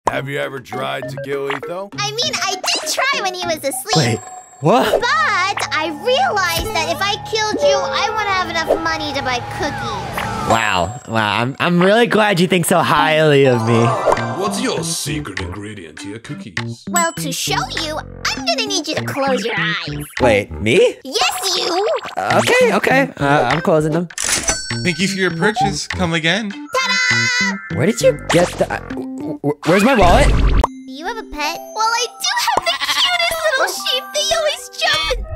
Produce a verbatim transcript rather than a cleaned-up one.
Have you ever tried to kill Etho? I mean, I did try when he was asleep. Wait, what? But I realized that if I killed you, I wouldn't have enough money to buy cookies. Wow, wow, I'm, I'm really glad you think so highly of me. What's your secret ingredient to your cookies? Well, to show you, I'm gonna need you to close your eyes. Wait, me? Yes, you! Uh, okay, okay, uh, I'm closing them. Thank you for your purchase. Come again. Ta-da! Where did you get the... Uh, where's my wallet? Do you have a pet? Well, I do have the cutest little sheep. They always jump and